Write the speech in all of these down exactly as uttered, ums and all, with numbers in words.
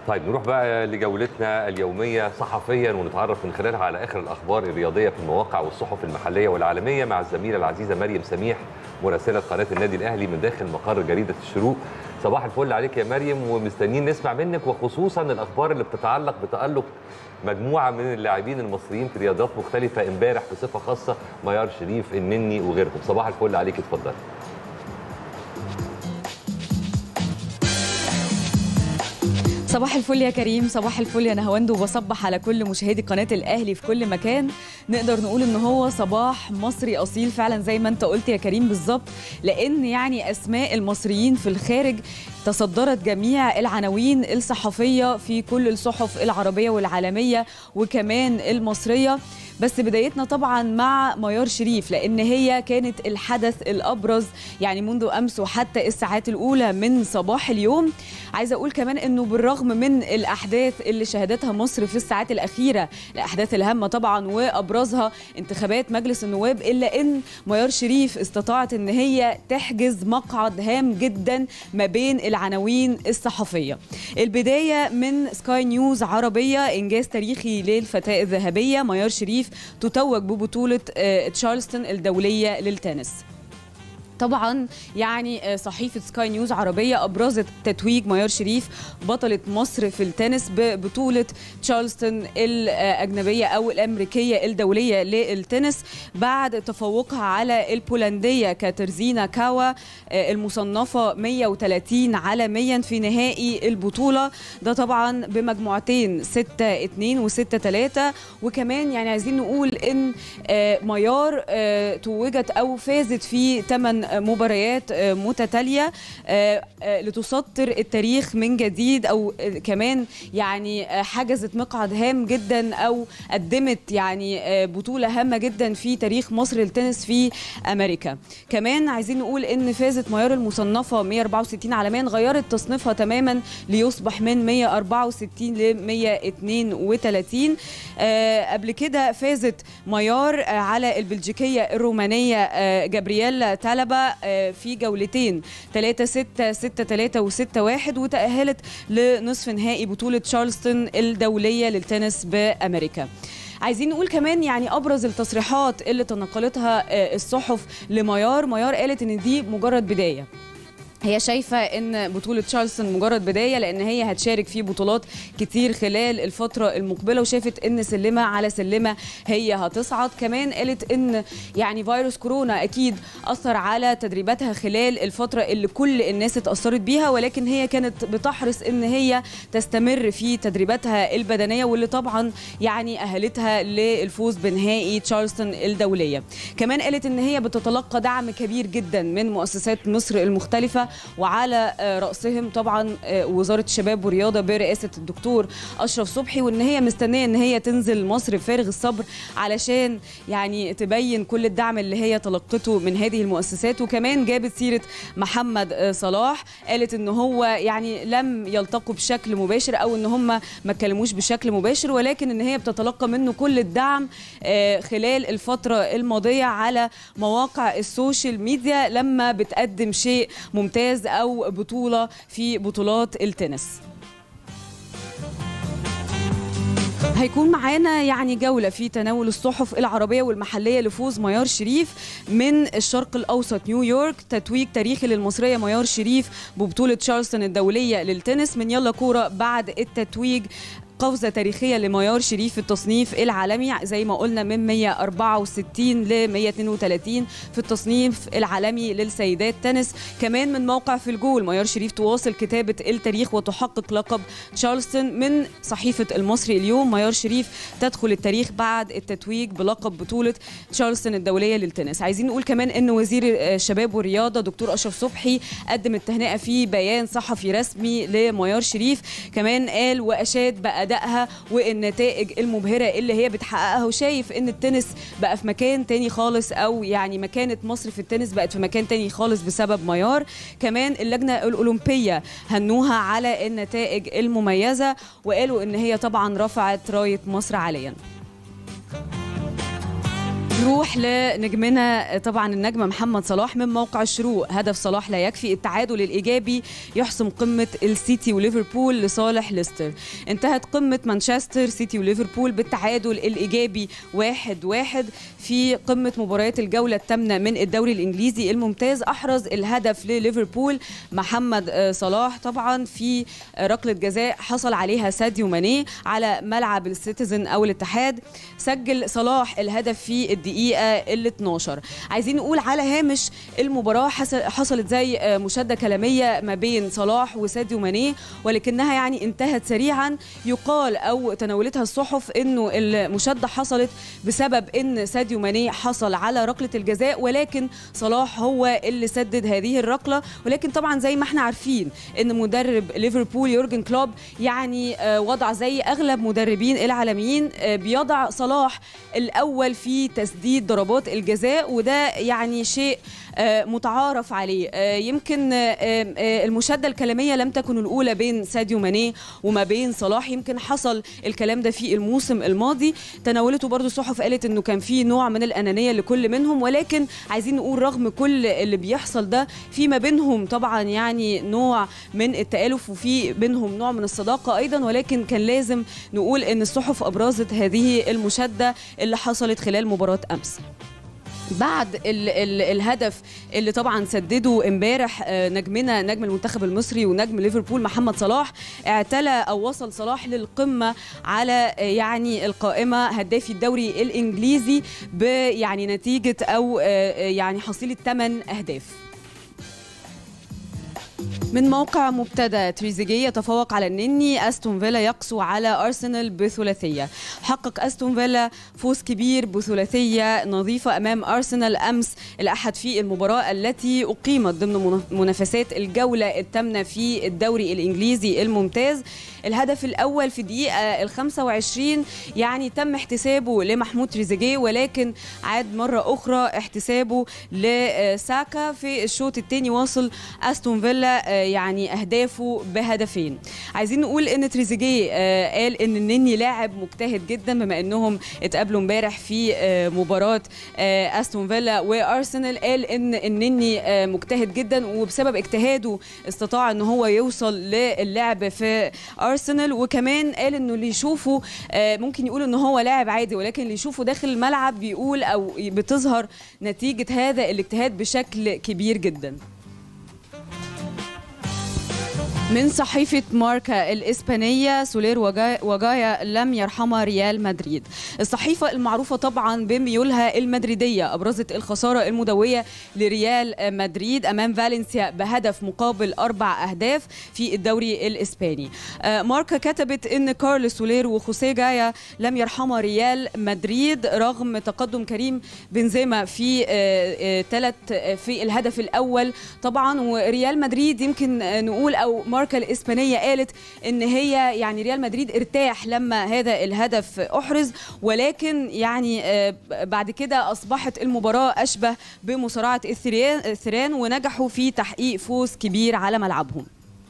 طيب نروح بقى لجولتنا اليومية صحفيا ونتعرف من خلالها على آخر الأخبار الرياضية في المواقع والصحف المحلية والعالمية مع الزميلة العزيزة مريم سميح مراسلة قناة النادي الأهلي من داخل مقر جريدة الشروق. صباح الفل عليك يا مريم، ومستنيين نسمع منك وخصوصا الأخبار اللي بتتعلق بتألق مجموعة من اللاعبين المصريين في رياضات مختلفة امبارح بصفة خاصة ميار شريف النني وغيرهم. صباح الفل عليك، اتفضل. صباح الفل يا كريم، صباح الفل يا نهاوند، وبصبح على كل مشاهدي قناة الأهلي في كل مكان. نقدر نقول إن هو صباح مصري أصيل فعلا زي ما أنت قلت يا كريم بالظبط، لأن يعني أسماء المصريين في الخارج تصدرت جميع العناوين الصحفية في كل الصحف العربية والعالمية وكمان المصرية. بس بدايتنا طبعا مع ميار شريف، لأن هي كانت الحدث الأبرز يعني منذ أمس وحتى الساعات الأولى من صباح اليوم. عايزة أقول كمان أنه بالرغم من الأحداث اللي شهدتها مصر في الساعات الأخيرة، الأحداث الهامة طبعا وأبرزها انتخابات مجلس النواب، إلا أن ميار شريف استطاعت أن هي تحجز مقعد هام جدا ما بين العناوين الصحفية. البداية من سكاي نيوز عربية، إنجاز تاريخي للفتاة الذهبية ميار شريف تتوج ببطولة تشارلستون الدولية للتنس. طبعا يعني صحيفة سكاي نيوز عربية أبرزت تتويج ميار شريف بطلة مصر في التنس ببطولة تشارلستون الأجنبية أو الأمريكية الدولية للتنس بعد تفوقها على البولندية كاترزينا كاوا المصنفة مية وثلاثين عالميا في نهائي البطولة. ده طبعا بمجموعتين ستة اتنين وستة تلاتة. وكمان يعني عايزين نقول إن ميار توجت أو فازت في ثمان مباريات متتالية لتسطر التاريخ من جديد، أو كمان يعني حجزت مقعد هام جدا أو قدمت يعني بطولة هامة جدا في تاريخ مصر للتنس في أمريكا. كمان عايزين نقول إن فازت ميار المصنفة مية وأربعة وستين عالميا، غيرت تصنيفها تماما ليصبح من مية وأربعة وستين ل مية واثنين وثلاثين. قبل كده فازت ميار على البلجيكية الرومانية جابرييلا تالابا في جولتين ثلاثة ستة ستة ثلاثة وستة واحد، وتأهلت لنصف نهائي بطولة تشارلستون الدولية للتنس بأمريكا. عايزين نقول كمان يعني أبرز التصريحات اللي تنقلتها الصحف لميار. ميار قالت إن دي مجرد بداية، هي شايفة ان بطولة تشارلستون مجرد بداية لان هي هتشارك في بطولات كتير خلال الفترة المقبلة، وشافت ان سلمة على سلمة هي هتصعد. كمان قالت ان يعني فيروس كورونا اكيد اثر على تدريباتها خلال الفترة اللي كل الناس اتأثرت بيها، ولكن هي كانت بتحرص ان هي تستمر في تدريباتها البدنية، واللي طبعا يعني اهلتها للفوز بنهائي تشارلستون الدولية. كمان قالت ان هي بتتلقى دعم كبير جدا من مؤسسات مصر المختلفة، وعلى رأسهم طبعا وزارة الشباب والرياضة برئاسة الدكتور أشرف صبحي، وإن هي مستنية إن هي تنزل مصر بفارغ الصبر علشان يعني تبين كل الدعم اللي هي تلقته من هذه المؤسسات. وكمان جابت سيرة محمد صلاح، قالت إن هو يعني لم يلتقوا بشكل مباشر أو إن هم ما اتكلموش بشكل مباشر، ولكن إن هي بتتلقى منه كل الدعم خلال الفترة الماضية على مواقع السوشيال ميديا لما بتقدم شيء ممتاز أو بطولة في بطولات التنس. هيكون معانا يعني جولة في تناول الصحف العربية والمحلية لفوز ميار شريف من الشرق الأوسط. نيويورك، تتويج تاريخي للمصرية ميار شريف ببطولة تشارلستون الدولية للتنس. من يلا كورة، بعد التتويج قفزة تاريخية لميار شريف في التصنيف العالمي زي ما قلنا من مية وأربعة وستين ل مية واثنين وثلاثين في التصنيف العالمي للسيدات تنس. كمان من موقع في الجول، ميار شريف تواصل كتابة التاريخ وتحقق لقب تشارلستون. من صحيفة المصري اليوم، ميار شريف تدخل التاريخ بعد التتويج بلقب بطولة تشارلستون الدولية للتنس. عايزين نقول كمان ان وزير الشباب والرياضة دكتور أشرف صبحي قدم التهنئة في بيان صحفي رسمي لميار شريف. كمان قال وأشاد بقى أدائها والنتائج المبهرة اللي هي بتحققها، وشايف ان التنس بقى في مكان تاني خالص، او يعني مكانة مصر في التنس بقت في مكان تاني خالص بسبب ميار. كمان اللجنة الأولمبية هنوها على النتائج المميزة، وقالوا ان هي طبعا رفعت راية مصر عاليا. نروح لنجمنا طبعا النجم محمد صلاح من موقع الشروق. هدف صلاح لا يكفي، التعادل الإيجابي يحسم قمة السيتي وليفربول لصالح ليستر. انتهت قمة مانشستر سيتي وليفربول بالتعادل الإيجابي واحد واحد في قمة مباريات الجولة الثامنة من الدوري الإنجليزي الممتاز. أحرز الهدف لليفربول محمد صلاح طبعا في ركلة جزاء حصل عليها ساديو ماني على ملعب السيتيزن أو الاتحاد. سجل صلاح الهدف في الدقيقة ال اثناشر. عايزين نقول على هامش المباراة حصلت زي مشادة كلامية ما بين صلاح وساديو ماني، ولكنها يعني انتهت سريعا. يقال أو تناولتها الصحف إنه المشادة حصلت بسبب إن ساديو ماني حصل على ركلة الجزاء، ولكن صلاح هو اللي سدد هذه الركلة. ولكن طبعا زي ما احنا عارفين إن مدرب ليفربول يورجن كلوب يعني وضع زي أغلب مدربين العالميين، بيضع صلاح الأول في تسديد ضربات الجزاء، وده يعني شيء متعارف عليه. يمكن المشادة الكلامية لم تكن الأولى بين ساديو ماني وما بين صلاح، يمكن حصل الكلام ده في الموسم الماضي. تناولته برضو الصحف قالت إنه كان في نوع من الأنانية لكل منهم، ولكن عايزين نقول رغم كل اللي بيحصل ده في ما بينهم طبعا يعني نوع من التآلف وفي بينهم نوع من الصداقة أيضا. ولكن كان لازم نقول إن الصحف أبرزت هذه المشادة اللي حصلت خلال مباراة أمس. بعد ال ال الهدف اللي طبعا سدده امبارح نجمنا نجم المنتخب المصري ونجم ليفربول محمد صلاح، اعتلى او وصل صلاح للقمه على يعني القائمه هدافي الدوري الانجليزي بيعني نتيجه او يعني حصيله ثمان اهداف. من موقع مبتدأ، تريزيجيه يتفوق على النني، أستون فيلا يقسو على أرسنال بثلاثية. حقق أستون فيلا فوز كبير بثلاثية نظيفة أمام أرسنال أمس الأحد في المباراة التي أقيمت ضمن منافسات الجولة الثامنة في الدوري الإنجليزي الممتاز. الهدف الأول في الدقيقة الخامسة وعشرين يعني تم احتسابه لمحمود تريزيجيه، ولكن عاد مرة أخرى احتسابه لساكا. في الشوط الثاني واصل أستون فيلا يعني أهدافه بهدفين. عايزين نقول إن تريزيجيه قال إن النني لاعب مجتهد جدا، بما إنهم اتقابلوا امبارح في مباراة أستون فيلا وأرسنال. قال إن النني مجتهد جدا، وبسبب اجتهاده استطاع إن هو يوصل للعب في أرسنال. وكمان قال إنه اللي يشوفه ممكن يقول إن هو لاعب عادي، ولكن اللي يشوفه داخل الملعب بيقول أو بتظهر نتيجة هذا الاجتهاد بشكل كبير جدا. من صحيفة ماركا الإسبانية، سولير وجايا لم يرحمها ريال مدريد. الصحيفة المعروفة طبعا بميولها المدريدية أبرزت الخسارة المدوية لريال مدريد أمام فالنسيا بهدف مقابل أربع أهداف في الدوري الإسباني. ماركا كتبت إن كارلوس سولير وخوسيه جايا لم يرحمها ريال مدريد رغم تقدم كريم بنزيما في ثلاث في الهدف الأول طبعا. وريال مدريد يمكن نقول أو ماركا الإسبانية قالت إن هي يعني ريال مدريد ارتاح لما هذا الهدف أحرز، ولكن يعني بعد كده أصبحت المباراة أشبه بمصارعة الثيران ونجحوا في تحقيق فوز كبير على ملعبهم.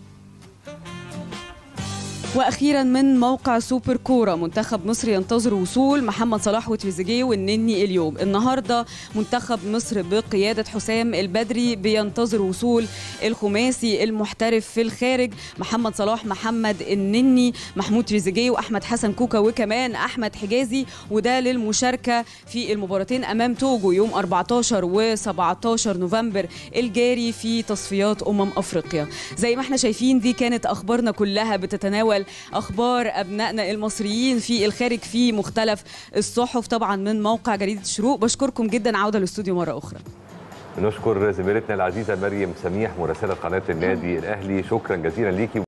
واخيرا من موقع سوبر كوره، منتخب مصر ينتظر وصول محمد صلاح وتريزيجيه والنني اليوم. النهارده منتخب مصر بقياده حسام البدري بينتظر وصول الخماسي المحترف في الخارج، محمد صلاح، محمد النني، محمود تريزيجيه، واحمد حسن كوكا، وكمان احمد حجازي، وده للمشاركه في المباراتين امام توجو يوم أربعتاشر وسبعتاشر نوفمبر الجاري في تصفيات امم افريقيا. زي ما احنا شايفين دي كانت اخبارنا كلها بتتناول أخبار أبنائنا المصريين في الخارج في مختلف الصحف طبعا من موقع جريدة الشروق. بشكركم جدا، عودة للاستوديو مرة أخرى. نشكر زميلتنا العزيزة مريم سميح مراسلة قناة النادي الأهلي، شكرا جزيلا ليكي.